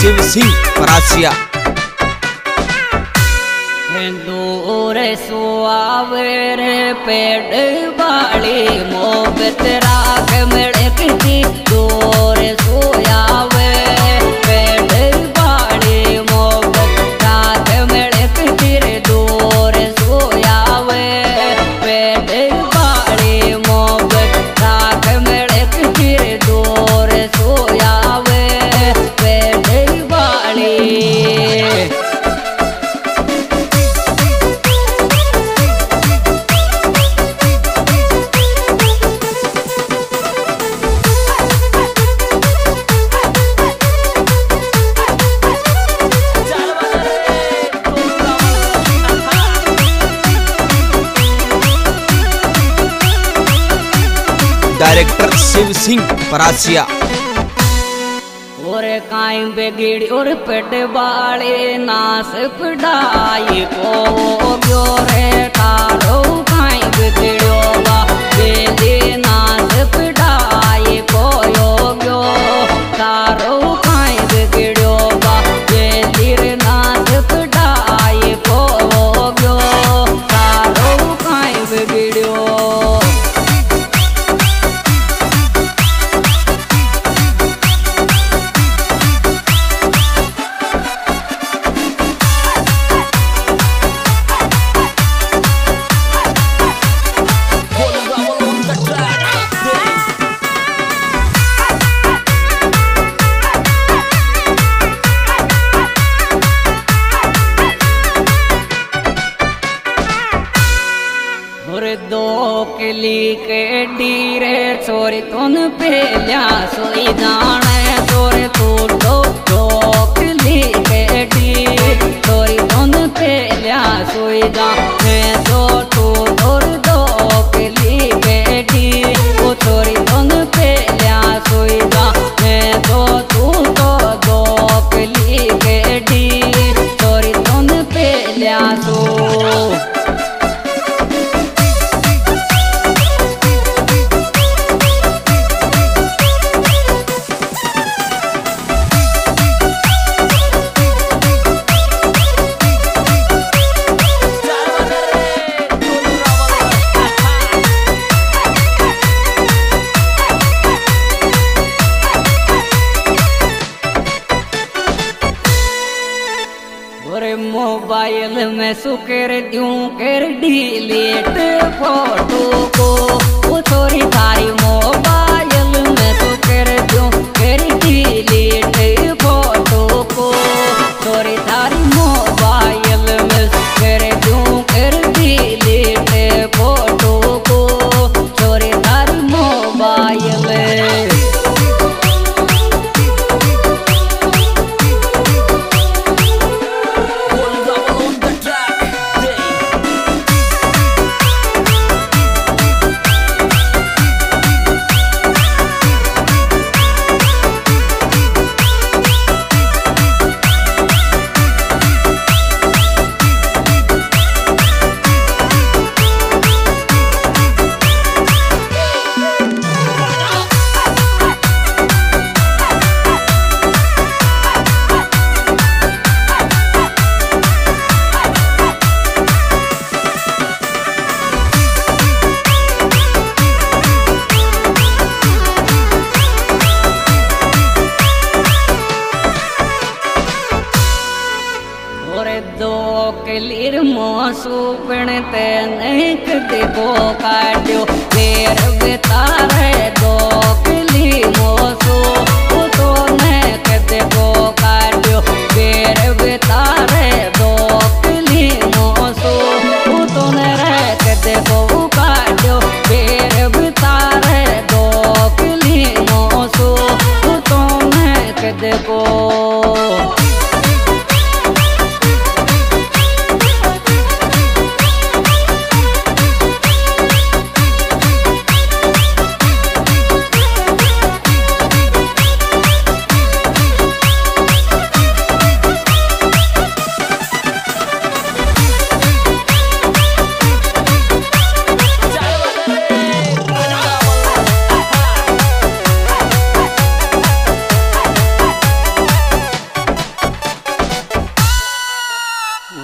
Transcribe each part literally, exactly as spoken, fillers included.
शिव सिंह परासिया। दूर सुआवर पेड़ बाली मोहब्बत राख मिड़कती दूर सोयावे पेड़ बाली मोहब्बत राख मिड़कती रे दूर सोयावे पेड़ बाली मोहब्बत राख मिड़कती रे दूर सोयावे पेड़ बाली। डायरेक्टर शिव सिंह परासिया। और काई बेगिड़ी और पेट बाले नास पढ़ाई को गयो रे तारो काई बिगड़ो बा बेले नास पढ़ाई को गयो तारो काई बिगड़ो बा बेले नास पढ़ाई को गयो तारो काई बिगड़ो। दो किली के डीरे चोरी तुन पेलिया सोई जाने चोरे तू दो दो किली के डी चोरी तुन पेलिया सोई जाने तो तू और दो किली के डी वो चोरी तुन पेलिया सोई जाने तो तू तो दो किली के डी चोरी तुन पेलिया सो। मोबाइल में सुकर दूं कर डिलीट फोटो को वो थोड़ी थारी मोबाइल में सुकर दूं कर डिलीट फोटो को थोड़ी थारी मोबाइल में सुकर दूं कर डिलीट फोटो को थोड़ी थारी मोबाइल। क्लियर मोसू पणते नेक देखो काट्यो देर बेतारे दो क्ली मोसू तो नेक देखो काट्यो देर बेतारे दो क्ली मोसू तो नेक देखो काट्यो देर बेतारे दो क्ली मोसू तो नेक देखो।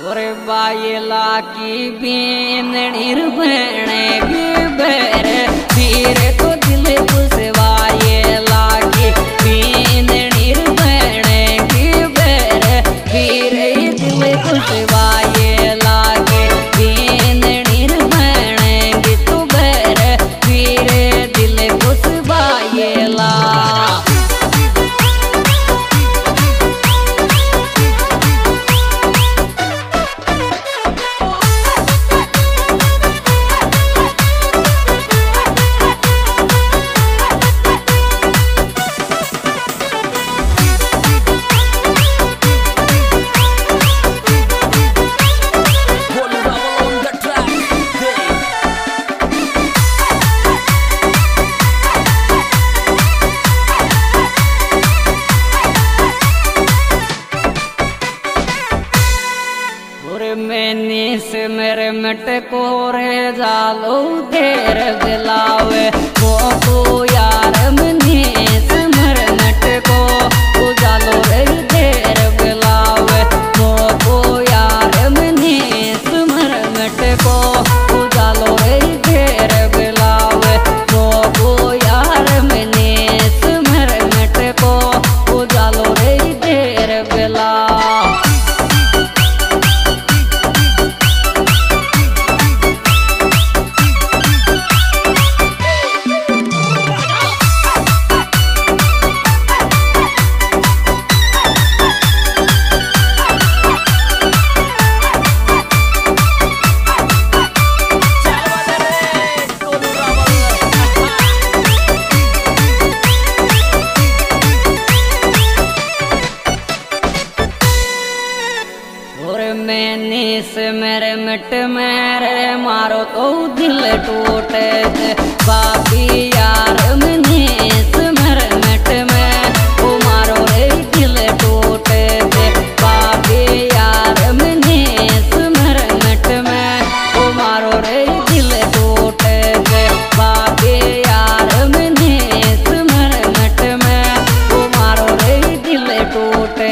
और बायला की बीननी रुबने बेर धीरे तो दिल खुशवायला की बीननी रुबने बेर धीरे दिल खुशवायला की बीननी रुबने तो बेर धीरे दिल खुशवायला। मैंने से मेरे मट को रे जालो देर दिलावे वो को यार मने से मेरे मट को वो जालो रे देर दिलावे वो को यार मने से मेरे मट को वो जालो रे देर दिलावे वो को यार मने से मेरे मट को वो जालो रे देर दिला। मैंने से मेरे मिट मेरे मारो तो दिल टूटे बाबी यार मैंने से मेरे मिट में वो मारो रे दिल टूटे बाबी यार मैंने से मेरे मिट में वो मारो रे दिल टूटे बाबी यार मैंने से मेरे मिट में वो मारो रे दिल टूटे।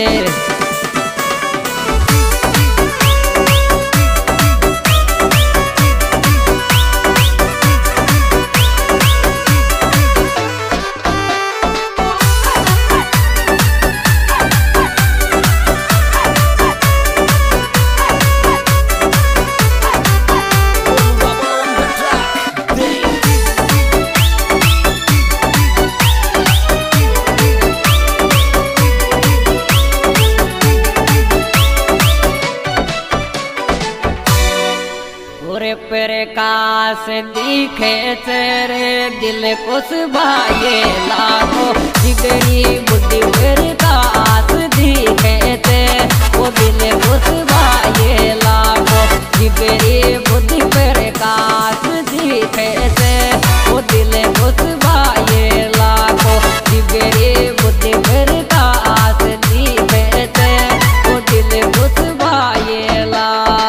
पेरे कास दिखे तेरे दिल को सुबाए लागो जिगरी बुद्धि पेरे कास दिखे ते वो दिल को सुबाए लागो जिगरी बुद्धि पेरे कास दिखे ते वो दिल को सुबाए लागो जिगरी बुद्धि पेरे कास दिखे ते वो दिल को सुबाए ला।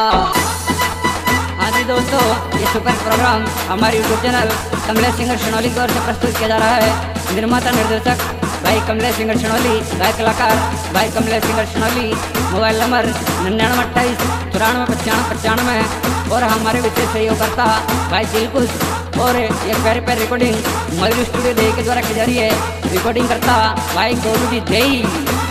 दोस्तों ये सुपर प्रोग्राम हमारे YouTube channel Kamlesh singer Sonauli की ओर से प्रस्तुत किया जा रहा है। निर्माता निर्देशक भाई कमलेश सिंगर सोनौली, गायक कलाकार भाई Kamlesh singer Sonauli. Mobile number निन्यानवे अट्ठाईस चौरानवे पचानवे पचानवे और हमारे विशेष सहयोगकर्ता भाई दिलकुश और ये प्यारे प्यारे रिकॉर्डिंग मयूर स्टूडियो दे के द्वारा की जा रही है। रिकॉर्डिंग करता भाई गोलू जी जय।